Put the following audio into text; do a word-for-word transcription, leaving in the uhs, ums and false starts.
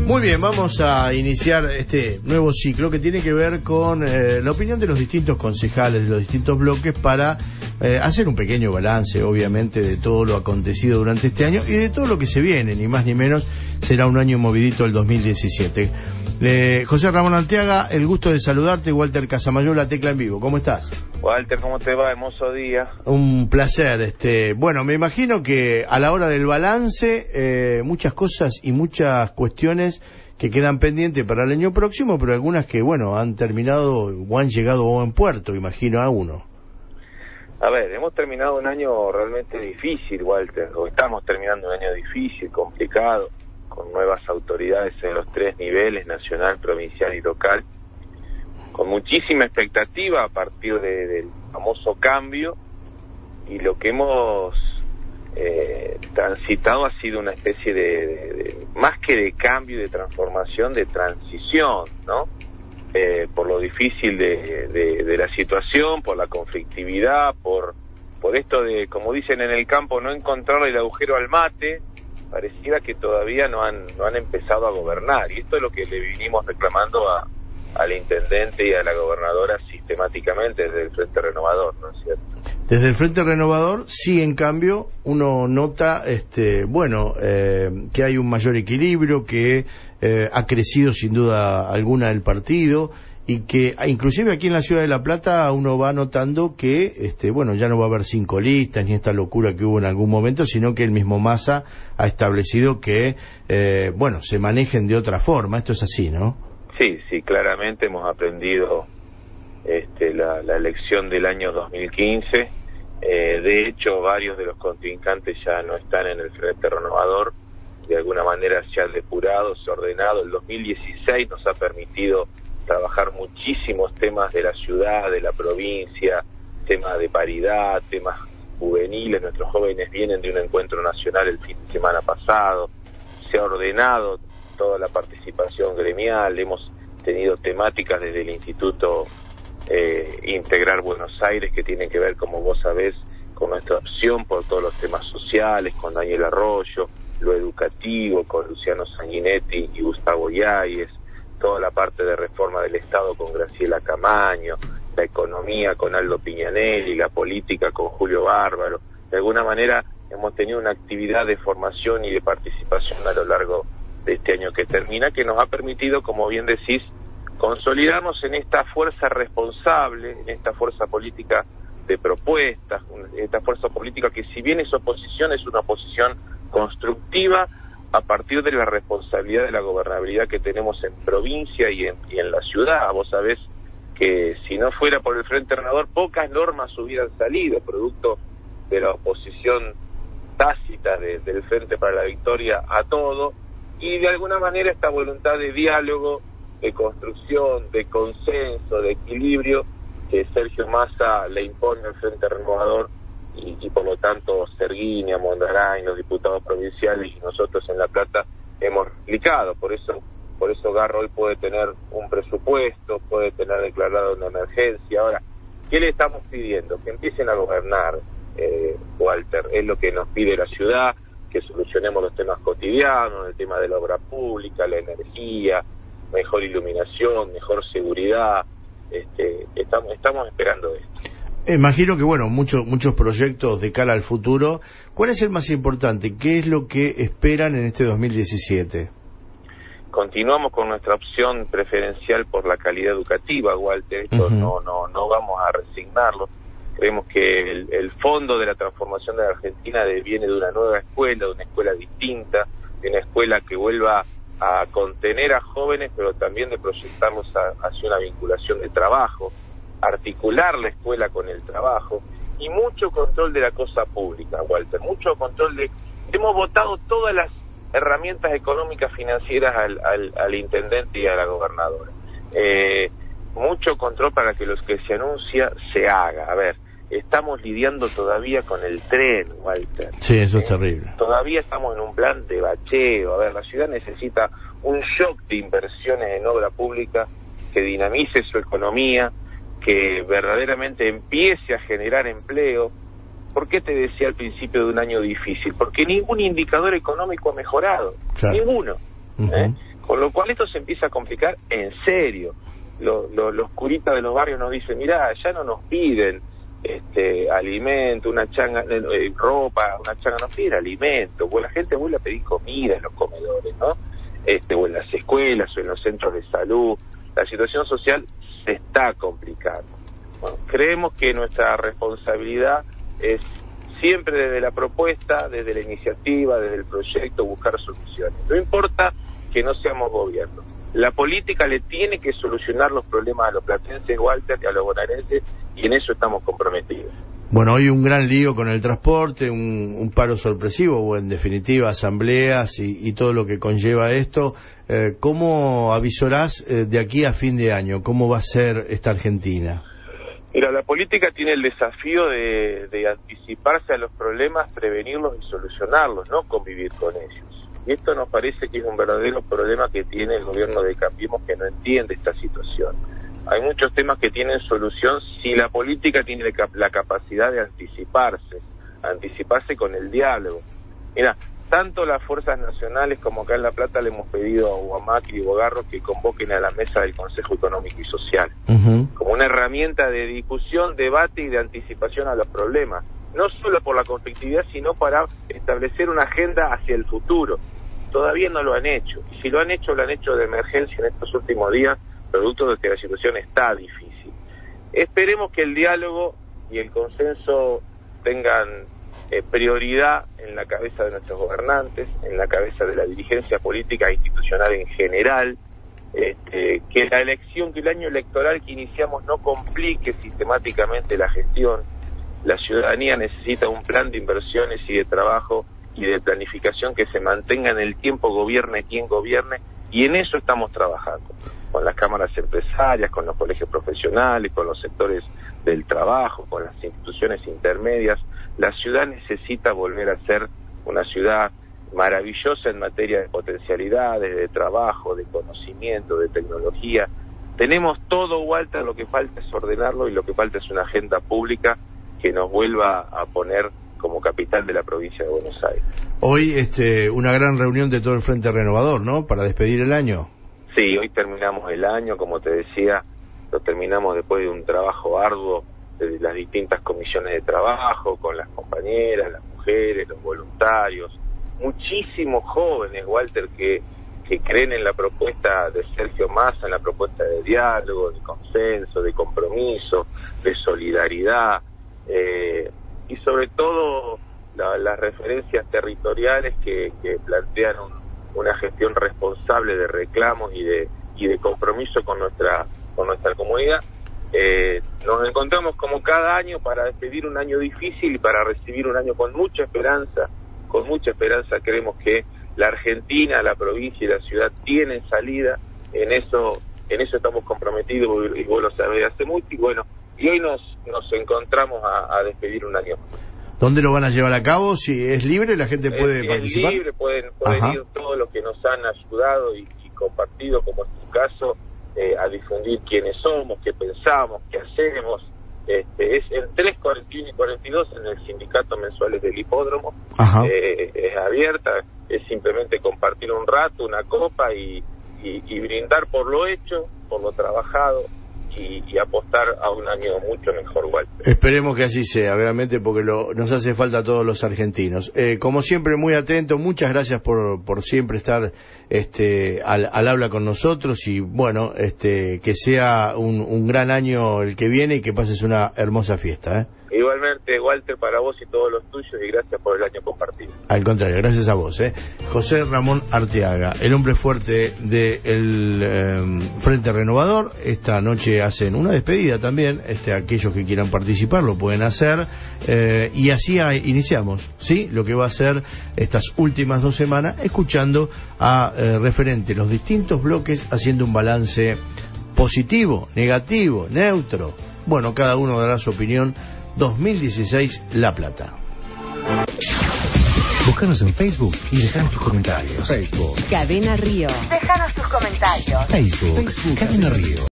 Muy bien, vamos a iniciar este nuevo ciclo que tiene que ver con eh, la opinión de los distintos concejales de los distintos bloques para eh, hacer un pequeño balance, obviamente, de todo lo acontecido durante este año y de todo lo que se viene, ni más ni menos. Será un año movidito el dos mil diecisiete. Eh, José Ramón Arteaga, el gusto de saludarte. Walter Casamayor, La Tecla en Vivo. ¿Cómo estás? Walter, ¿cómo te va? Hermoso día. Un placer. Este, bueno, me imagino que a la hora del balance, eh, muchas cosas y muchas cuestiones que quedan pendientes para el año próximo, pero algunas que, bueno, han terminado o han llegado a buen puerto, imagino a uno. A ver, hemos terminado un año realmente difícil, Walter, o estamos terminando un año difícil, complicado, con nuevas autoridades en los tres niveles, nacional, provincial y local, con muchísima expectativa a partir de, del famoso cambio, y lo que hemos eh, transitado ha sido una especie de, de, de, más que de cambio y de transformación, de transición, ¿no? Eh, por lo difícil de, de, de la situación, por la conflictividad, por, por esto de, como dicen en el campo, no encontrar el agujero al mate. Pareciera que todavía no han no han empezado a gobernar, y esto es lo que le vinimos reclamando a, al intendente y a la gobernadora sistemáticamente desde el Frente Renovador, ¿no es cierto? Desde el Frente Renovador, sí, en cambio, uno nota, este, bueno, eh, que hay un mayor equilibrio, que eh, ha crecido sin duda alguna el partido, y que inclusive aquí en la ciudad de La Plata uno va notando que, este, bueno, ya no va a haber cinco listas ni esta locura que hubo en algún momento, sino que el mismo Massa ha establecido que, eh, bueno, se manejen de otra forma. Esto es así, ¿no? Sí, sí, claramente hemos aprendido este, la, la elección del año dos mil quince. Eh, de hecho, varios de los contrincantes ya no están en el Frente Renovador. De alguna manera se han depurado, se ha ordenado. El dos mil dieciséis nos ha permitido trabajar muchísimos temas de la ciudad, de la provincia, temas de paridad, temas juveniles. Nuestros jóvenes vienen de un encuentro nacional el fin de semana pasado. Se ha ordenado toda la participación gremial. Hemos tenido temáticas desde el Instituto eh, Integrar Buenos Aires, que tienen que ver, como vos sabés, con nuestra opción por todos los temas sociales, con Daniel Arroyo, lo educativo, con Luciano Sanguinetti y Gustavo Yáñez, toda la parte de reforma del Estado con Graciela Camaño, la economía con Aldo Piñanelli, la política con Julio Bárbaro. De alguna manera hemos tenido una actividad de formación y de participación a lo largo de este año que termina, que nos ha permitido, como bien decís, consolidarnos en esta fuerza responsable, en esta fuerza política de propuestas, esta fuerza política que, si bien es oposición, es una oposición constructiva a partir de la responsabilidad de la gobernabilidad que tenemos en provincia y en, y en la ciudad. Vos sabés que si no fuera por el Frente Renovador, pocas normas hubieran salido, producto de la oposición tácita de, del Frente para la Victoria a todo, y de alguna manera esta voluntad de diálogo, de construcción, de consenso, de equilibrio, que Sergio Massa le impone al Frente Renovador, y, y por lo tanto Serguini, Mondaray, los diputados provinciales y nosotros en La Plata hemos explicado. Por eso por eso Garro hoy puede tener un presupuesto, puede tener declarado una emergencia. Ahora, ¿qué le estamos pidiendo? Que empiecen a gobernar, eh, Walter. Es lo que nos pide la ciudad, que solucionemos los temas cotidianos, el tema de la obra pública, la energía, mejor iluminación, mejor seguridad. Este, estamos, estamos esperando esto. Imagino que, bueno, muchos muchos proyectos de cara al futuro. ¿Cuál es el más importante? ¿Qué es lo que esperan en este dos mil diecisiete? Continuamos con nuestra opción preferencial por la calidad educativa, Walter. Esto uh-huh. no no no vamos a resignarlo. Creemos que el, el fondo de la transformación de la Argentina viene de una nueva escuela, de una escuela distinta, de una escuela que vuelva a contener a jóvenes, pero también de proyectarlos a, hacia una vinculación de trabajo, articular la escuela con el trabajo, y mucho control de la cosa pública, Walter, mucho control de... Hemos votado todas las herramientas económicas financieras al, al, al intendente y a la gobernadora. Eh, mucho control para que lo que se anuncia se haga. A ver, estamos lidiando todavía con el tren, Walter. Sí, eso es eh, terrible. Todavía estamos en un plan de bacheo. A ver, la ciudad necesita un shock de inversiones en obra pública que dinamice su economía, que verdaderamente empiece a generar empleo. ¿Por qué te decía al principio de un año difícil? Porque ningún indicador económico ha mejorado, claro. Ninguno. Uh-huh. ¿eh? Con lo cual esto se empieza a complicar en serio. Los, los, los curitas de los barrios nos dicen, mirá, ya no nos piden este alimento, una changa, eh, ropa, una changa, nos piden alimento, pues la gente vuelve a pedir comida en los comedores, ¿no? Este, o en las escuelas o en los centros de salud. La situación social se está complicando. Bueno, creemos que nuestra responsabilidad es siempre desde la propuesta, desde la iniciativa, desde el proyecto, buscar soluciones. No importa que no seamos gobierno. La política le tiene que solucionar los problemas a los platenses, Walter, y a los bonaerenses, y en eso estamos comprometidos. Bueno, hoy un gran lío con el transporte, un, un paro sorpresivo, o en definitiva asambleas y, y todo lo que conlleva esto. Eh, ¿Cómo avisorás eh, de aquí a fin de año? ¿Cómo va a ser esta Argentina? Mira, la política tiene el desafío de, de anticiparse a los problemas, prevenirlos y solucionarlos, no convivir con ellos. Y esto nos parece que es un verdadero problema que tiene el gobierno de Cambiemos, que no entiende esta situación. Hay muchos temas que tienen solución si la política tiene la capacidad de anticiparse, anticiparse con el diálogo. Mira, tanto las fuerzas nacionales como acá en La Plata le hemos pedido a Macri y Bogarro que convoquen a la mesa del Consejo Económico y Social, uh-huh. como una herramienta de discusión, debate y de anticipación a los problemas. No solo por la conflictividad, sino para establecer una agenda hacia el futuro. Todavía no lo han hecho. Y si lo han hecho, lo han hecho de emergencia en estos últimos días, producto de que la situación está difícil. Esperemos que el diálogo y el consenso tengan eh, prioridad en la cabeza de nuestros gobernantes, en la cabeza de la dirigencia política e institucional en general, este, que la elección, que el año electoral que iniciamos no complique sistemáticamente la gestión. La ciudadanía necesita un plan de inversiones y de trabajo y de planificación que se mantenga en el tiempo, gobierne quien gobierne, y en eso estamos trabajando, con las cámaras empresarias, con los colegios profesionales, con los sectores del trabajo, con las instituciones intermedias. La ciudad necesita volver a ser una ciudad maravillosa en materia de potencialidades, de trabajo, de conocimiento, de tecnología. Tenemos todo, Walter, lo que falta es ordenarlo y lo que falta es una agenda pública que nos vuelva a poner como capital de la provincia de Buenos Aires. Hoy este, una gran reunión de todo el Frente Renovador, ¿no?, para despedir el año. Sí, hoy terminamos el año, como te decía, lo terminamos después de un trabajo arduo de las distintas comisiones de trabajo, con las compañeras, las mujeres, los voluntarios, muchísimos jóvenes, Walter, que, que creen en la propuesta de Sergio Massa, en la propuesta de diálogo, de consenso, de compromiso, de solidaridad, eh, y sobre todo la, las referencias territoriales que, que plantean un, una gestión responsable de reclamos y de y de compromiso con nuestra con nuestra comunidad. Eh, nos encontramos como cada año para despedir un año difícil y para recibir un año con mucha esperanza. Con mucha esperanza creemos que la Argentina, la provincia y la ciudad tienen salida. En eso en eso estamos comprometidos y vos lo sabés hace mucho. Y bueno, y hoy nos nos encontramos a, a despedir un año. ¿Dónde lo van a llevar a cabo? Si es libre, la gente puede es, participar. Es libre, pueden, pueden ir todos los que nos han ayudado y, y compartido, como en tu caso, eh, a difundir quiénes somos, qué pensamos, qué hacemos. Este, es en tres, cuarenta y uno y cuarenta y dos en el Sindicato Mensuales del Hipódromo. Eh, es abierta, es simplemente compartir un rato, una copa y, y, y brindar por lo hecho, por lo trabajado. Y, y apostar a un año mucho mejor, Walter. Esperemos que así sea, realmente, porque lo, nos hace falta a todos los argentinos. Eh, como siempre, muy atento, muchas gracias por, por siempre estar este, al, al habla con nosotros y bueno, este, que sea un, un gran año el que viene y que pases una hermosa fiesta, ¿eh? Igualmente, Walter, para vos y todos los tuyos, y gracias por el año compartido. Al contrario, gracias a vos, ¿eh? José Ramón Arteaga, el hombre fuerte del eh, Frente Renovador. Esta noche hacen una despedida también, este, aquellos que quieran participar lo pueden hacer, eh, y así a, iniciamos, ¿sí?, lo que va a ser estas últimas dos semanas, escuchando a eh, referentes los distintos bloques, haciendo un balance positivo, negativo, neutro. Bueno, cada uno dará su opinión. dos mil dieciséis, La Plata. Búscanos en Facebook y dejanos tus comentarios. Facebook. Cadena Río. Déjanos tus comentarios. Facebook. Facebook. Cadena Río.